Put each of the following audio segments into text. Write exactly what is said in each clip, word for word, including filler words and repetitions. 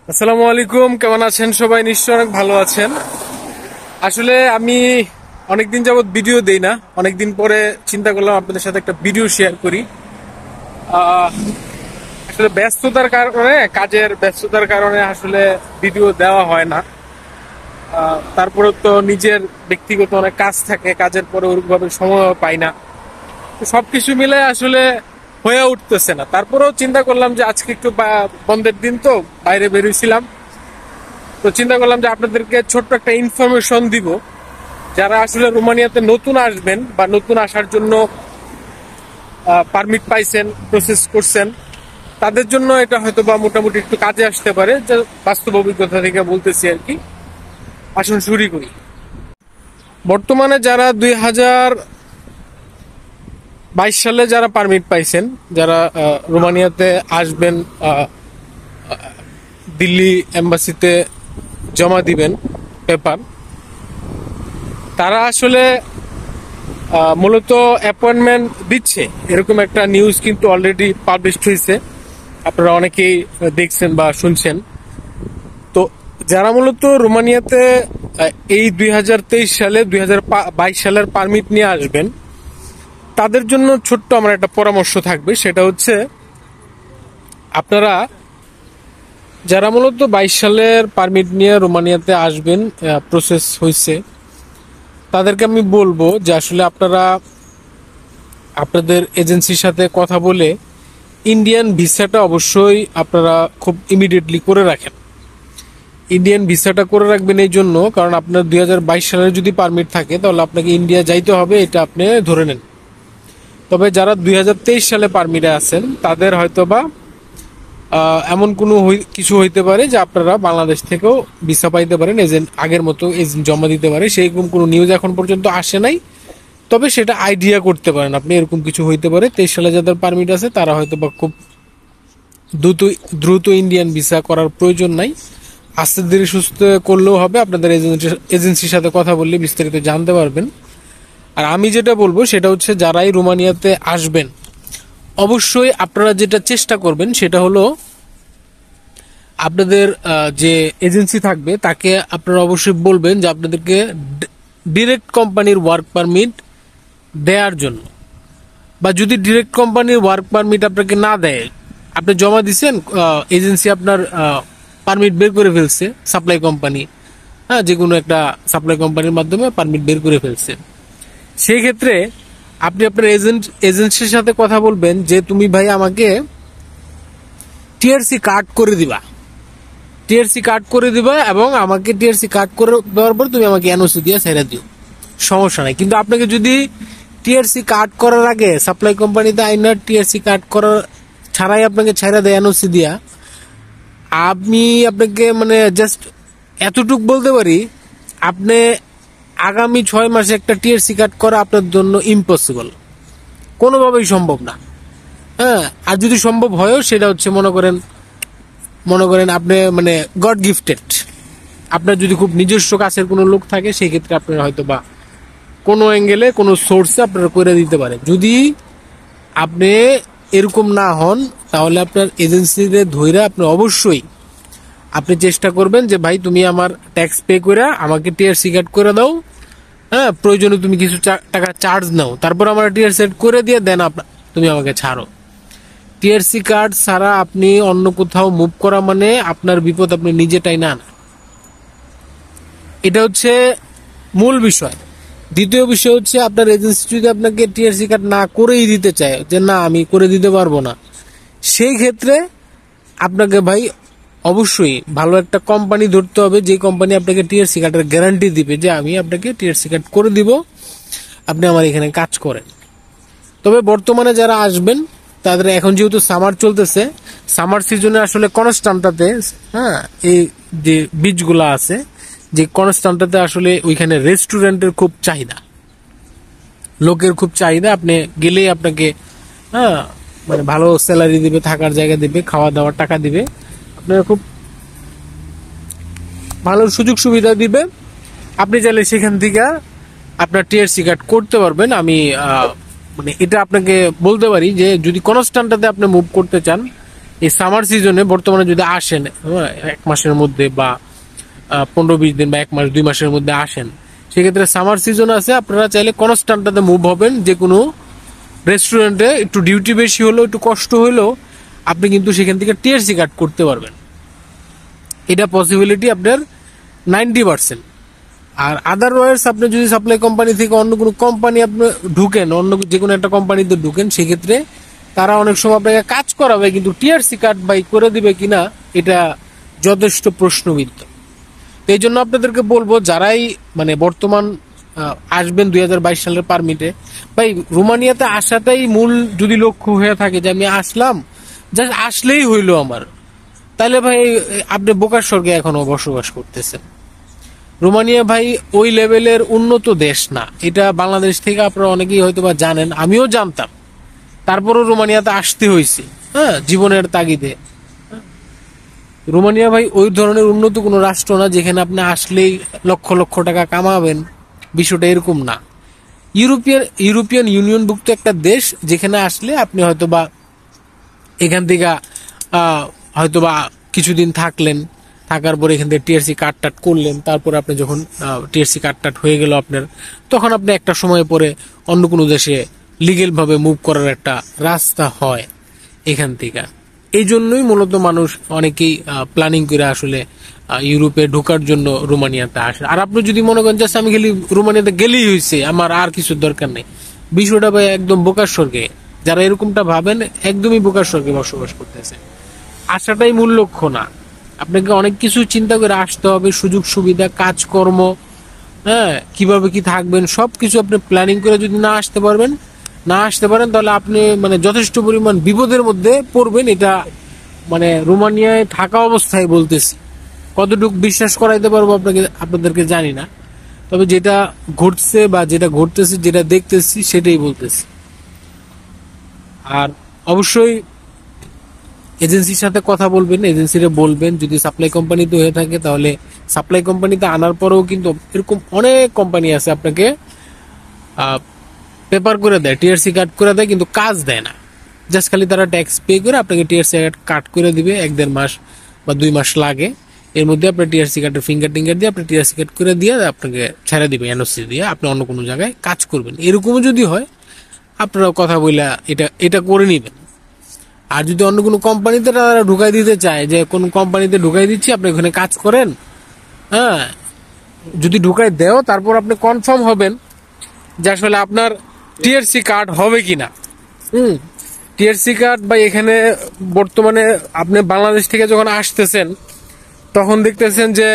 আসসালামু আলাইকুম, কেমন আছেন সবাই? নিশ্চয়ই অনেক ভালো আছেন। আসলে আমি অনেকদিন যাবত ভিডিও দেই না, অনেকদিন পরে চিন্তা করলাম আপনাদের সাথে একটা ভিডিও শেয়ার করি। আহ, আসলে ব্যস্ততার কারণে, কাজের ব্যস্ততার কারণে আসলে ভিডিও দেওয়া হয় না। আহ, তারপরে তো নিজের ব্যক্তিগত অনেক কাজ থাকে, কাজের পরে ওরকমভাবে সময় পাই না। তো সবকিছু মিলে আসলে হয়ে উঠতেছে না। তারপরেও চিন্তা করলাম যে আজকে একটু বা- বন্ধের দিন, তো বাইরে বেরিয়েছিলাম, তো চিন্তা করলাম যে আপনাদেরকে ছোট্ট একটা ইনফরমেশন দিব। যারা আসলে রোমানিয়াতে নতুন আসবেন বা নতুন আসার জন্য পারমিট পাইছেন, প্রসেস করছেন, তাদের জন্য এটা হয়তো বা মোটামুটি একটু কাজে আসতে পারে। যে বাস্তব অভিজ্ঞতা থেকে বলতেছি আর কি। আসুন শুরু করি। বর্তমানে যারা দুই হাজার বাইশ সালে যারা পারমিট পাইছেন, যারা আহ, রোমানিয়াতে আসবেন, আহ, দিল্লি এম্বাসিতে জমা দিবেন পেপার, তারা আসলে আহ, মূলত অ্যাপয়েন্টমেন্ট দিচ্ছে, এরকম একটা নিউজ কিন্তু অলরেডি পাবলিশড হয়েছে। আপনারা অনেকেই দেখছেন বা শুনছেন। তো যারা মূলত রোমানিয়াতে আহ, এই দুই হাজার তেইশ সালে দুই হাজার বাইশ সালের পারমিট নিয়ে আসবেন, তাদের জন্য ছোট্ট আমার একটা পরামর্শ থাকবে। সেটা হচ্ছে, আপনারা যারা মূলত বাইশ সালের পারমিট নিয়ে রোমানিয়াতে আসবেন, প্রসেস হয়েছে, তাদেরকে আমি বলবো যে আসলে আপনারা আপনাদের এজেন্সির সাথে কথা বলে ইন্ডিয়ান ভিসাটা অবশ্যই আপনারা খুব ইমিডিয়েটলি করে রাখেন। ইন্ডিয়ান ভিসাটা করে রাখবেন এই জন্য, কারণ আপনার দুই হাজার বাইশ সালের যদি পারমিট থাকে তাহলে আপনাকে ইন্ডিয়া যাইতে হবে, এটা আপনি ধরে নেন। তবে যারা দুই হাজার তেইশ সালে পারমিটে আছেন, তাদের হয়তোবা আহ, এমন কোনো কিছু হইতে পারে যে আপনারা বাংলাদেশ থেকেও ভিসা পাইতে পারেন, এজেন্ট আগের মতো এজেন্ট জমা দিতে পারে। সেইরকম কোনো নিউজ এখন পর্যন্ত আসে নাই, তবে সেটা আইডিয়া করতে পারেন আপনি, এরকম কিছু হইতে পারে। তেইশ সালে যাদের পারমিট আছে তারা হয়তো বা খুব দ্রুত দ্রুত ইন্ডিয়ান ভিসা করার প্রয়োজন নাই, আস্তে ধীরে সুস্থ করলেও হবে। আপনাদের এজেন্সির সাথে কথা বললে বিস্তারিত জানতে পারবেন। আর আমি যেটা বলবো সেটা হচ্ছে, যারাই রোমানিয়াতে আসবেন অবশ্যই আপনারা যেটা চেষ্টা করবেন সেটা হলো, আপনাদের যে এজেন্সি থাকবে তাকে আপনারা অবশ্যই বলবেন যে আপনাদেরকে ডিরেক্ট কোম্পানির ওয়ার্ক পারমিট দেওয়ার জন্য। বা যদি ডিরেক্ট কোম্পানির ওয়ার্ক পারমিট আপনাকে না দেয়, আপনি জমা দিচ্ছেন, এজেন্সি আপনার পারমিট বের করে ফেলছে, সাপ্লাই কোম্পানি, হ্যাঁ, যে কোনো একটা সাপ্লাই কোম্পানির মাধ্যমে পারমিট বের করে ফেলছে, সেই ক্ষেত্রে আপনি আপনার এজেন্ট এজেন্সির সাথে কথা বলবেন যে তুমি ভাই আমাকে টিআরসি কার্ড করে দিবা, টিআরসি কার্ড করে দিবা এবং আমাকে টিআরসি কার্ড করে দেওয়ার পর তুমি আমাকে এনওসি দিয়ে ছেড়ে দিও, সমস্যা নাই। কিন্তু আপনাকে যদি টিআরসি কার্ড করার আগে সাপ্লাই কোম্পানিতে আইনার টিআরসি কার্ড করার ছাড়াই আপনাকে ছেড়ে দেয় এনওসি দিয়া, আমি আপনাকে মানে জাস্ট এতটুক বলতে পারি, আপনি আগামী ছয় মাসে একটা টিআরসি কার্ড করা আপনার জন্য ইম্পসিবল, কোনোভাবেই সম্ভব না। হ্যাঁ, আর যদি সম্ভব হয়ও সেটা হচ্ছে মনে করেন মনে করেন আপনি মানে গড গিফটেড, আপনার যদি খুব নিজস্ব কাছের কোনো লোক থাকে সেই ক্ষেত্রে আপনার হয়তো বা কোনো অ্যাঙ্গেলে কোনো সোর্সে আপনারা করে দিতে পারে। যদি আপনি এরকম না হন তাহলে আপনার এজেন্সিতে ধইরা আপনি অবশ্যই আপনি চেষ্টা করবেন যে ভাই তুমি আমার ট্যাক্স পে করে আমাকে টিআরসি কার্ড করে দাও, হ্যাঁ, প্রয়োজনে তুমি কিছু টাকা চার্জ নাও, তারপর আমার টিআরসি কার্ড করে দিয়ে দেন তুমি আমাকে ছাড়ো। টিআরসি কার্ড ছাড়া আপনি অন্য কোথাও মুভ করা মানে আপনার বিপদ আপনি নিজেটাই না, এটা হচ্ছে মূল বিষয়। দ্বিতীয় বিষয় হচ্ছে, আপনার এজেন্সি যদি আপনাকে টিআরসি কার্ড না করেই দিতে চায়, যে না আমি করে দিতে পারবো না, সেই ক্ষেত্রে আপনাকে ভাই অবশ্যই ভালো একটা কোম্পানি ধরতে হবে, যে কোম্পানি আপনাকে টিআরসি কার্ডের গ্যারান্টি দিবে যে আমি আপনাকে টিআরসি কার্ড করে দিব, আপনি আমার এখানে কাজ করেন। তবে বর্তমানে যারা আসবেন তাদের এখন যেহেতু সামার চলতেছে, সামার সিজনে আসলে কনস্টান্টাতে, হ্যাঁ, এই যে বিচগুলা আছে, যে কনস্টান্টাতে আসলে ওইখানে রেস্টুরেন্টের খুব চাহিদা, লোকের খুব চাহিদা। আপনি গেলেই আপনাকে হ্যাঁ মানে ভালো স্যালারি দিবে, থাকার জায়গা দিবে, খাওয়া দাওয়ার টাকা দিবে, আপনার খুব ভালো সুযোগ সুবিধা দিবে। আপনি চাইলে সেখান থেকে আপনার টিআরসি কার্ড করতে পারবেন। আমি মানে এটা আপনাকে বলতে পারি যে যদি কনস্টান্টাতে আপনি মুভ করতে চান এই সামার সিজনে বর্তমানে যদি আসেন এক মাসের মধ্যে বা পনেরো বিশ দিন বা এক মাস দুই মাসের মধ্যে আসেন, সেক্ষেত্রে সামার সিজন আছে, আপনারা চাইলে কনস্ট্যান্টটাতে মুভ হবেন। যে কোনো রেস্টুরেন্টে একটু ডিউটি বেশি হলেও একটু কষ্ট হলেও আপনি কিন্তু সেখান থেকে টিআরসি কাট করতে পারবেন। এটা পসিবিলিটি আপনার নাইনটি পার্সেন্ট। আর আদারওয়াইজ আপনি যদি সাপ্লাই কোম্পানি থেকে অন্য কোনো কোম্পানি আপনি ঢুকেন, অন্য যে কোনো একটা কোম্পানিতে ঢুকেন, সেক্ষেত্রে তারা অনেক সময় আপনাকে কাজ করাবে, কিন্তু টিআরসি কার্ড বাই করে দিবে কিনা এটা যথেষ্ট প্রশ্নবিদ্ধ। তো এই জন্য আপনাদেরকে বলবো, যারাই মানে বর্তমান আসবেন দুই হাজার বাইশ সালের পারমিটে, ভাই রোমানিয়াতে আসাটাই মূল যদি লক্ষ্য হয়ে থাকে যে আমি আসলাম জাস্ট আসলেই হইলো আমার, তাহলে ভাই আপনি বোকার স্বর্গে এখনো বসবাস করতেছেন। রোমানিয়া ভাই ওই লেভেলের উন্নত দেশ না, এটা বাংলাদেশ থেকে আপনারা অনেকেই হয়তো বা জানেন, আমিও জানতাম, তারপরও রোমানিয়াতে আসতে হয়েছে, হ্যাঁ, জীবনের তাগিদে। রোমানিয়া ভাই ওই ধরনের উন্নত কোনো রাষ্ট্র না যেখানে আপনি আসলেই লক্ষ লক্ষ টাকা কামাবেন, বিষয়টা এরকম না। ইউরোপিয়ান ইউরোপিয়ান ইউনিয়নভুক্ত একটা দেশ, যেখানে আসলে আপনি হয়তোবা এখান থেকে হয়তোবা কিছুদিন থাকলেন, থাকার পরে এখান থেকে টিআরসি কার্ড টাট করলেন, তারপরে আপনি যখন টিআরসি কার্ড টাট হয়ে গেল আপনার, তখন আপনি একটা সময় পরে অন্য কোনো দেশে লিগেল ভাবে মুভ করার একটা রাস্তা হয় এখান থেকে। এই জন্যই মূলত মানুষ অনেকেই প্ল্যানিং করে আসলে ইউরোপে ঢোকার জন্য রোমানিয়াতে আসে। আর আপনি যদি মনে করেন যে আমি খালি রোমানিয়াতে গেলেই হয়েছে, আমার আর কিছু দরকার নেই, বিষয়টা ভাই একদম বোকার স্বর্গে। যারা এরকমটা ভাবেন একদমই বোকার স্বর্গে বসবাস করতেছে। আসাটাই মূল লক্ষ্য না, আপনাকে অনেক কিছু চিন্তা করে আসতে হবে, সুযোগ সুবিধা, কাজকর্ম, হ্যাঁ, কিভাবে কি থাকবেন, সবকিছু আপনি প্ল্যানিং করে যদি না আসতে পারবেন না আসতে পারেন তাহলে আপনি মানে যথেষ্ট পরিমাণ বিপদের মধ্যে পড়বেন। এটা মানে রোমানিয়ায় থাকা অবস্থায় বলতেছি, কতটুকু বিশ্বাস করাইতে পারবো আপনাকে আপনাদেরকে জানি না, তবে যেটা ঘটছে বা যেটা ঘটতেছে যেটা দেখতেছি সেটাই বলতেছি। আর অবশ্যই এজেন্সির সাথে কথা বলবেন, এজেন্সিরে বলবেন যদি সাপ্লাই কোম্পানিতে হয়ে থাকে তাহলে সাপ্লাই কোম্পানিতে আনার পরেও কিন্তু এরকম অনেক কোম্পানি আছে আপনাকে পেপার করে দেয়, টিআরসি কাট করে দেয়, কিন্তু কাজ দেয় না। জাস্ট খালি তারা ট্যাক্স পে করে আপনাকে টিআরসি কাট করে দিবে, এক দেড় মাস বা দুই মাস লাগে, এর মধ্যে আপনার টিআরসি কার্ডের ফিঙ্গার টিঙ্গার দিয়ে আপনি টিআরসি কাট করে দিয়ে আপনাকে ছেড়ে দিবে, এনওসি দিয়ে আপনি অন্য কোনো জায়গায় কাজ করবেন। এরকমও যদি হয় আপনারা কথা বলে এটা এটা করে নেবেন। আর যদি অন্য কোনো কোম্পানিতে তারা ঢুকাই দিতে চায় যে কোন কোম্পানিতে ঢুকাই দিচ্ছি আপনি ওখানে কাজ করেন, হ্যাঁ, যদি ঢুকাই দেও তারপর আপনি কনফার্ম হবেন যে আসলে আপনার টিআরসি কার্ড হবে কিনা। হুম টিআরসি কার্ড বা এখানে বর্তমানে আপনি বাংলাদেশ থেকে যখন আসতেছেন তখন দেখতেছেন যে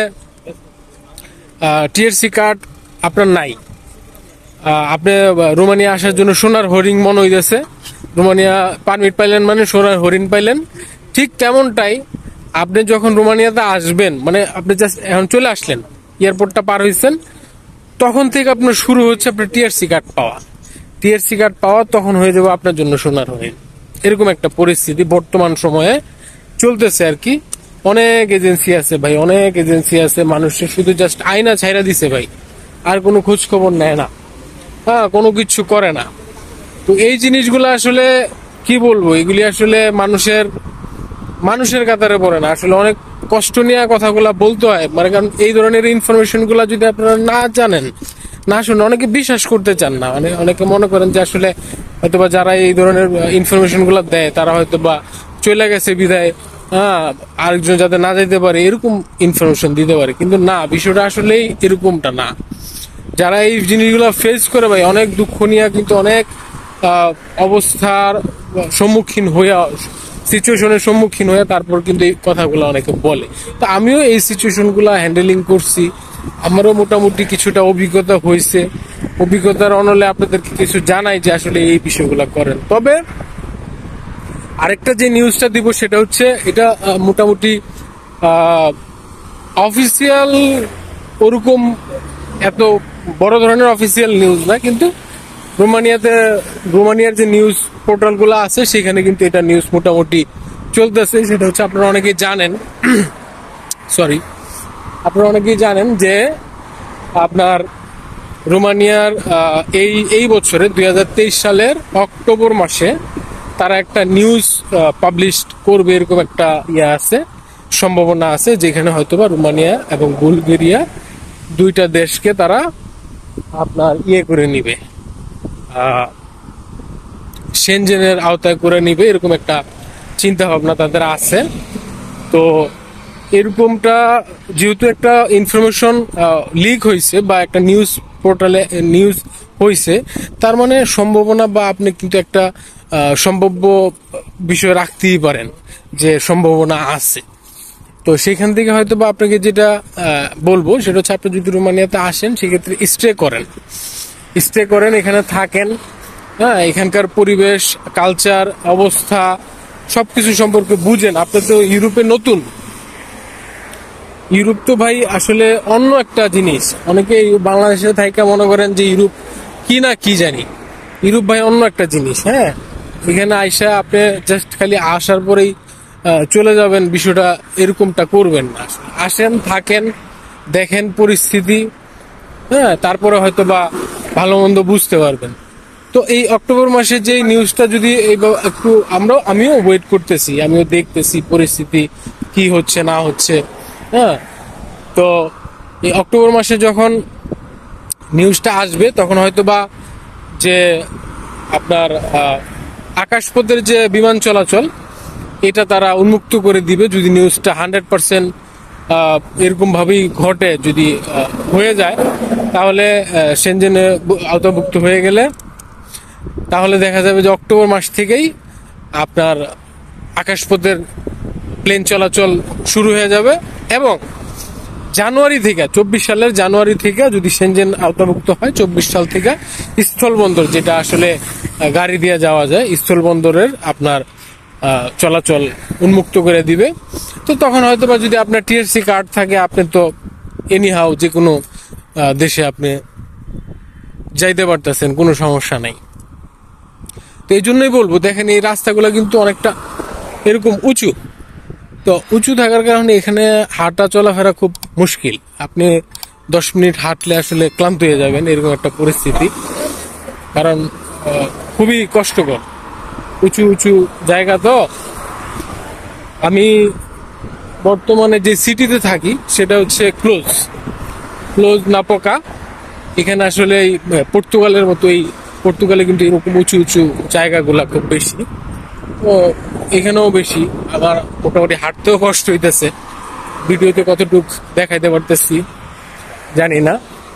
টিআরসি কার্ড আপনার নাই, আপনি রোমানিয়া আসার জন্য সোনার হরিণ মনে হইতেছে, রোমানিয়া পারমিট পাইলেন মানে সোনার হরিণ পাইলেন। ঠিক তেমনটাই আপনি যখন রোমানিয়াতে আসবেন, মানে আপনি জাস্ট এখন চলে আসলেন, এয়ারপোর্টটা পার হয়েছেন, তখন থেকে আপনার শুরু হচ্ছে আপনার টিআরসি কার্ড পাওয়া। টিআরসি কার্ড পাওয়া তখন হয়ে যাবে আপনার জন্য সোনার হরিণ। এরকম একটা পরিস্থিতি বর্তমান সময়ে চলতেছে আর কি। অনেক এজেন্সি আছে ভাই, অনেক এজেন্সি আছে, মানুষের শুধু জাস্ট আয়না ছাইরা দিছে ভাই, আর কোনো খোঁজ খবর নেয় না, হ্যাঁ, কোনো কিছু করে না। তো এই জিনিসগুলো আসলে কি বলবো, এগুলি আসলে মানুষের মানুষের কাতারে পড়ে না, আসলে অনেক কষ্ট নিয়ে কথাগুলা বলতে হয়, মানে কারণ এই ধরনের ইনফরমেশন গুলা যদি আপনারা না জানেন না শুনে অনেকে বিশ্বাস করতে চান না, মানে অনেকে মনে করেন যে আসলে হয়তোবা যারা এই ধরনের ইনফরমেশন গুলা দেয় তারা হয়তোবা চলে গেছে বিদায়, হ্যাঁ, আরেকজন যাতে না যেতে পারে এরকম ইনফরমেশন দিতে পারে, কিন্তু না, বিষয়টা আসলেই এরকমটা না। যারা এই জিনিসগুলো ফেস করে ভাই অনেক দুঃখ নিয়ে কিন্তু অনেক অবস্থার সম্মুখীন হয়ে সিচুয়েশনের সম্মুখীন হয়ে তারপর কিন্তু এই কথাগুলো অনেকে বলে। তো আমিও এই সিচুয়েশন গুলা হ্যান্ডেলিং করছি, আমারও মোটামুটি কিছুটা অভিজ্ঞতা হয়েছে, অভিজ্ঞতার অনলে আপনাদেরকে কিছু জানাই যে আসলে এই বিষয়গুলো করেন। তবে আরেকটা যে নিউজটা দিব সেটা হচ্ছে এটা মোটামুটি অফিসিয়াল ওরকম এত বড় ধরনের অফিসিয়াল নিউজ না, কিন্তু রোমানিয়াতে রোমানিয়ার যে নিউজ পোর্টাল গুলো আছে সেখানে কিন্তু এটা নিউজ মোটামুটি চলতেছে। সেটা হচ্ছে আপনারা অনেকেই জানেন সরি আপনারা অনেকেই জানেন যে আপনার রোমানিয়ার এই এই বছরে দুই হাজার তেইশ সালের অক্টোবর মাসে তারা একটা নিউজ পাবলিশ করবে, এরকম একটা ইয়ে আছে, সম্ভাবনা আছে, যেখানে হয়তোবা রোমানিয়া এবং বুলগেরিয়া দুইটা দেশকে তারা আপনার ইয়ে করে নিবে, সেনজেনের আওতায় করে নিবে, এরকম একটা চিন্তা ভাবনা তাদের আছে। তো এরকমটা যেহেতু একটা ইনফরমেশন লিক হয়েছে বা একটা নিউজ পোর্টালে নিউজ হয়েছে, তার মানে সম্ভাবনা বা আপনি কিন্তু একটা সম্ভাব্য বিষয় রাখতেই পারেন যে সম্ভাবনা আছে। তো সেখান থেকে হয়তো বা আপনাকে যেটা বলবো সেটা হচ্ছে, আপনি যদি রোমানিয়াতে আসেন সেক্ষেত্রে স্টে করেন, স্টে করেন এখানে থাকেন। হ্যাঁ, এখানকার পরিবেশ, কালচার, অবস্থা সবকিছু সম্পর্কে বুঝেন। আপনি তো ইউরোপে নতুন, ইউরোপ তো ভাই আসলে অন্য একটা জিনিস। অনেকে বাংলাদেশে থাইকা মনে করেন যে ইউরোপ কি না কি জানি, ইউরোপ ভাই অন্য একটা জিনিস। হ্যাঁ, এখানে আইসা আপনি জাস্ট খালি আসার পরেই চলে যাবেন, বিষয়টা এরকমটা করবেন না। আসেন, থাকেন, দেখেন পরিস্থিতি, হ্যাঁ, তারপরে হয়তো বা ভালো মন্দ বুঝতে পারবেন। তো এই অক্টোবর মাসে যে নিউজটা যদি একটু আমরাও আমিও ওয়েট করতেছি, আমিও দেখতেছি পরিস্থিতি কি হচ্ছে না হচ্ছে। হ্যাঁ, তো এই অক্টোবর মাসে যখন নিউজটা আসবে তখন হয়তো বা যে আপনার আকাশপথের যে বিমান চলাচল এটা তারা উন্মুক্ত করে দিবে, যদি নিউজটা হান্ড্রেড পার্সেন্ট এরকম ভাবেই ঘটে, যদি হয়ে যায়, তাহলে সেনজেনে আওতাভুক্ত হয়ে গেলে তাহলে দেখা যাবে যে অক্টোবর মাস থেকেই আপনার আকাশপথের প্লেন চলাচল শুরু হয়ে যাবে। এবং জানুয়ারি থেকে, চব্বিশ সালের জানুয়ারি থেকে যদি সেনজেন আওতাভুক্ত হয়, চব্বিশ সাল থেকে স্থলবন্দর, যেটা আসলে গাড়ি দিয়ে যাওয়া যায়, স্থলবন্দরের আপনার চলাচল উন্মুক্ত করে দিবে। তো তখন হয়তো বা যদি আপনার টিএসসি কার্ড থাকে, আপনি তো এনিহাও যে কোনো দেশে আপনি যাইতে পারতেছেন, কোনো সমস্যা নাই। তো এই জন্যই বলবো, দেখেন এই রাস্তাগুলো কিন্তু অনেকটা এরকম উঁচু, তো উঁচু থাকার কারণে এখানে হাঁটা চলাফেরা খুব মুশকিল। আপনি দশ মিনিট হাঁটলে আসলে ক্লান্ত হয়ে যাবেন, এরকম একটা পরিস্থিতি, কারণ খুবই কষ্টকর, উঁচু উঁচু জায়গা। তো আমি বর্তমানে যে সিটিতে থাকি সেটা হচ্ছে ক্লোজ ক্লোজ নাপোকা। এখানে আসলে এই পর্তুগালের মতো, এই পর্তুগালে কিন্তু এরকম উঁচু উঁচু জায়গাগুলা খুব বেশি, তো এখানেও বেশি। আবার মোটামুটি হাঁটতেও কষ্ট হইতেছে, ভিডিওতে কতটুক দেখাইতে পারতেছি জানি না।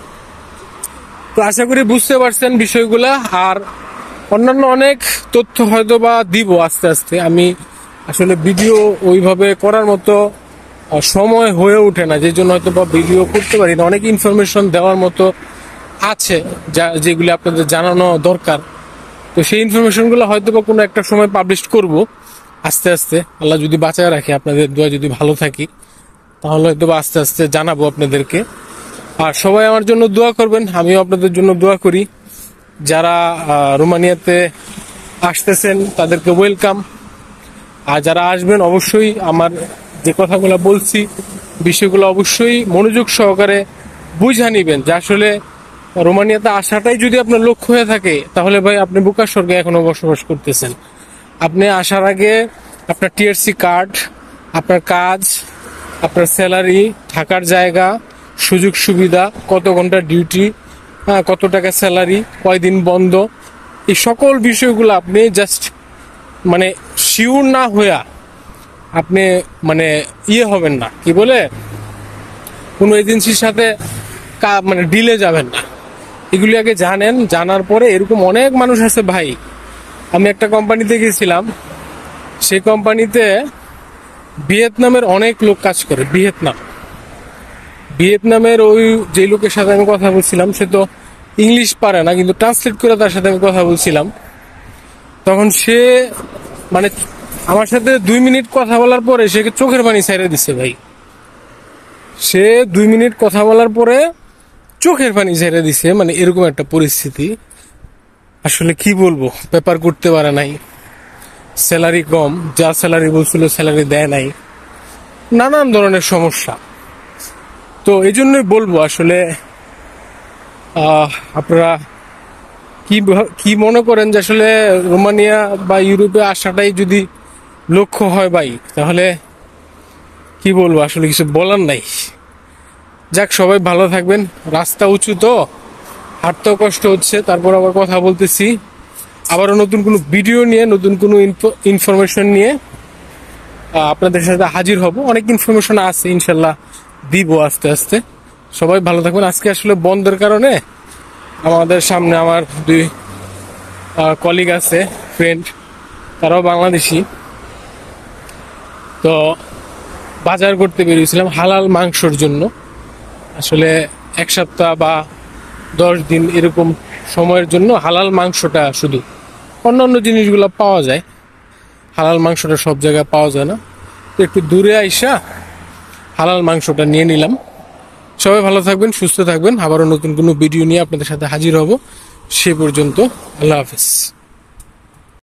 তো আশা করি বুঝতে পারছেন বিষয়গুলা, আর অন্যান্য অনেক তথ্য হয়তো বা দিব আস্তে আস্তে। আমি আসলে ভিডিও ওইভাবে করার মতো সময় হয়ে ওঠে না, যে জন্য হয়তো বা ভিডিও করতে পারি না। অনেক ইনফরমেশন দেওয়ার মতো আছে যা যেগুলি আপনাদের জানানো দরকার। তো সেই ইনফরমেশনগুলো হয়তো বা কোনো একটা সময় পাবলিশ করব আস্তে আস্তে, আল্লাহ যদি বাঁচায় রাখে, আপনাদের দোয়া যদি ভালো থাকি, তাহলে হয়তো বা আস্তে আস্তে জানাবো আপনাদেরকে। আর সবাই আমার জন্য দোয়া করবেন, আমিও আপনাদের জন্য দোয়া করি। যারা রোমানিয়াতে আসতেছেন তাদেরকে ওয়েলকাম, আর যারা আসবেন অবশ্যই আমার যে কথাগুলো বলছি বিষয়গুলো অবশ্যই মনোযোগ সহকারে বুঝা নিবেন, যে আসলে রোমানিয়াতে আসাটাই যদি আপনার লক্ষ্য হয়ে থাকে, তাহলে ভাই আপনি বোকা স্বর্গে এখনো বসবাস করতেছেন। আপনি আসার আগে আপনার টিএসসি কার্ড, আপনার কাজ, আপনার স্যালারি, থাকার জায়গা, সুযোগ সুবিধা, কত ঘন্টা ডিউটি, হ্যাঁ, কত টাকা স্যালারি, কয়দিন বন্ধ, এই সকল বিষয়গুলো আপনি জাস্ট মানে শিওর না হইয়া আপনি মানে ইয়ে হবেন না, কি বলে, কোনো এজেন্সির সাথে মানে ডিলে যাবেন না। এগুলি আগে জানেন, জানার পরে এরকম অনেক মানুষ আছে ভাই। আমি একটা কোম্পানিতে গেছিলাম, সেই কোম্পানিতে ভিয়েতনামের অনেক লোক কাজ করে। ভিয়েতনাম ভিয়েতনামের ওই যে লোকের সাথে আমি কথা বলছিলাম, সে তো ইংলিশ পারে না, কিন্তু ট্রান্সলেট করে তার সাথে আমি কথা বলছিলাম। তখন সে মানে আমার সাথে দুই মিনিট কথা বলার পরে সে চোখের পানি ছেড়ে দিছে ভাই। সে দুই মিনিট কথা বলার পরে চোখের পানি ছেড়ে দিছে, মানে এরকম একটা পরিস্থিতি। আসলে কি বলবো, পেপার করতে পারে নাই, স্যালারি কম, যা স্যালারি বলছিল স্যালারি দেয় নাই, নানান ধরনের সমস্যা। তো এই জন্যই বলবো আসলে আপনারা কি ভা- কি মনে করেন যে আসলে রোমানিয়া বা ইউরোপে আসাটাই যদি লক্ষ্য হয় ভাই, তাহলে কি বলবো, আসলে কিছু বলার নাই। যাক, সবাই ভালো থাকবেন। রাস্তা উঁচু তো, হাঁটতেও কষ্ট হচ্ছে, তারপর আবার কথা বলতেছি। আবারও নতুন কোনো ভিডিও নিয়ে, নতুন কোনো ইনফরমেশন নিয়ে আহ, আপনাদের সাথে হাজির হব। অনেক ইনফরমেশন আছে, ইনশাল্লাহ দিব আস্তে আস্তে। সবাই ভালো থাকবেন। আজকে আসলে বন্ধের কারণে আমাদের সামনে আমার দুই কলিগ আছে, ফ্রেন্ড, তারাও বাংলাদেশি। তো বাজার করতে বেরিয়েছিলাম হালাল মাংসর জন্য। আসলে এক সপ্তাহ বা দশ দিন এরকম সময়ের জন্য হালাল মাংসটা শুধু, অন্য অন্য জিনিসগুলো পাওয়া যায়, হালাল মাংসটা সব জায়গায় পাওয়া যায় না। তো একটু দূরে আইসা হালাল মাংসটা নিয়ে নিলাম। সবাই ভালো থাকবেন, সুস্থ থাকবেন। আবারও নতুন কোনো ভিডিও নিয়ে আপনাদের সাথে হাজির হব। সে পর্যন্ত আল্লাহ হাফেজ।